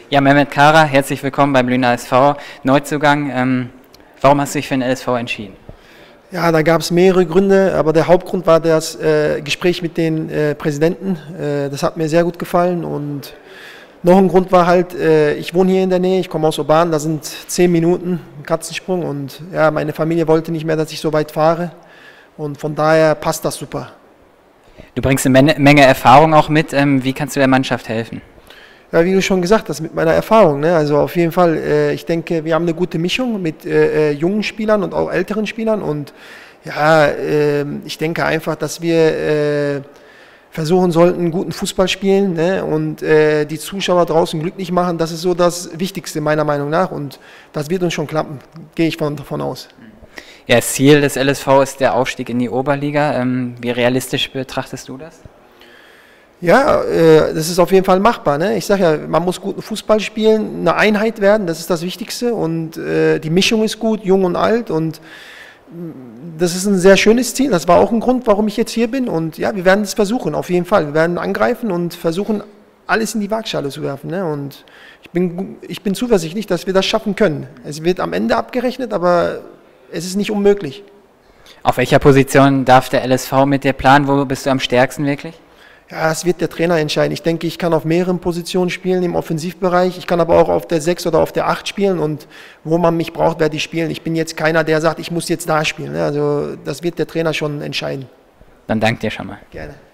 Ja, Mehmet Kara, herzlich willkommen beim Berliner SV, Neuzugang. Warum hast du dich für den LSV entschieden? Ja, da gab es mehrere Gründe, aber der Hauptgrund war das Gespräch mit den Präsidenten. Das hat mir sehr gut gefallen und noch ein Grund war halt, ich wohne hier in der Nähe, ich komme aus Oban, da sind 10 Minuten ein Katzensprung und ja, meine Familie wollte nicht mehr, dass ich so weit fahre und von daher passt das super. Du bringst eine Menge Erfahrung auch mit. Wie kannst du der Mannschaft helfen? Ja, wie du schon gesagt hast, mit meiner Erfahrung. Ne? Also auf jeden Fall, ich denke, wir haben eine gute Mischung mit jungen Spielern und auch älteren Spielern. Und ja, ich denke einfach, dass wir versuchen sollten, guten Fußball spielen, ne? Und die Zuschauer draußen glücklich machen. Das ist so das Wichtigste meiner Meinung nach. Und das wird uns schon klappen, gehe ich davon aus. Ja, das Ziel des LSV ist der Aufstieg in die Oberliga. Wie realistisch betrachtest du das? Ja, das ist auf jeden Fall machbar. Ne? Ich sage ja, man muss guten Fußball spielen, eine Einheit werden, das ist das Wichtigste. Und die Mischung ist gut, jung und alt. Und das ist ein sehr schönes Ziel. Das war auch ein Grund, warum ich jetzt hier bin. Und ja, wir werden es versuchen, auf jeden Fall. Wir werden angreifen und versuchen, alles in die Waagschale zu werfen. Ne? Und ich bin zuversichtlich, dass wir das schaffen können. Es wird am Ende abgerechnet, aber es ist nicht unmöglich. Auf welcher Position darf der LSV mit dir planen? Wo bist du am stärksten wirklich? Ja, das wird der Trainer entscheiden. Ich denke, ich kann auf mehreren Positionen spielen im Offensivbereich. Ich kann aber auch auf der 6 oder auf der 8 spielen und wo man mich braucht, werde ich spielen. Ich bin jetzt keiner, der sagt, ich muss jetzt da spielen. Also das wird der Trainer schon entscheiden. Dann danke dir schon mal. Gerne.